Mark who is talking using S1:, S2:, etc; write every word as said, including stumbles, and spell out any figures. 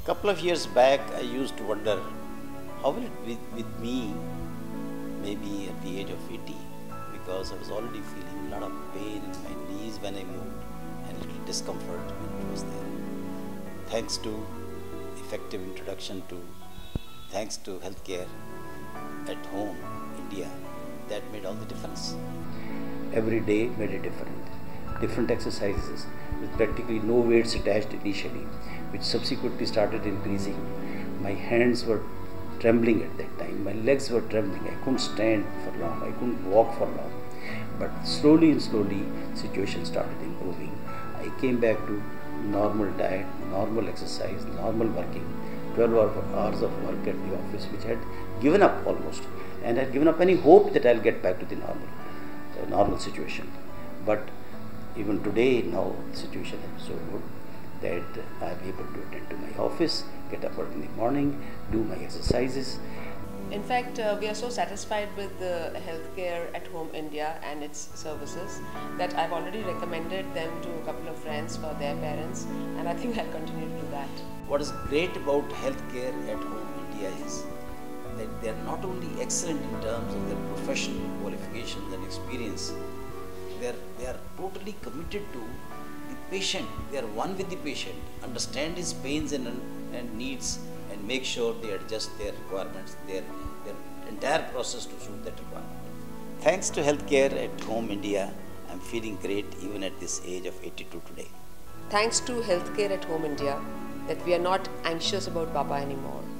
S1: Couple of years back, I used to wonder how will it be with me maybe at the age of eighty, because I was already feeling a lot of pain in my knees when I moved and little discomfort when it was there. Thanks to effective introduction to, thanks to healthcare at home, India, that made all the difference. Every day made it different. Different exercises with practically no weights attached initially, which subsequently started increasing. My hands were trembling at that time, my legs were trembling, I couldn't stand for long, I couldn't walk for long. But slowly and slowly, situation started improving. I came back to normal diet, normal exercise, normal working, twelve hours of work at the office, which had given up almost, and had given up any hope that I'll get back to the normal, uh, normal situation. But even today, now the situation is so good that I'm able to attend to my office, get up early in the morning, do my exercises.
S2: In fact, uh, we are so satisfied with the Healthcare at Home India and its services that I've already recommended them to a couple of friends for their parents, and I think I'll continue to do that.
S1: What is great about Healthcare at Home India is that they are not only excellent in terms of their professional qualifications and experience, they are, they are totally committed to the patient. They are one with the patient, understand his pains and, and needs, and make sure they adjust their requirements, their, their entire process to suit that requirement. Thanks to Healthcare at Home India, I'm feeling great even at this age of eighty-two today.
S2: Thanks to Healthcare at Home India, that we are not anxious about Papa anymore.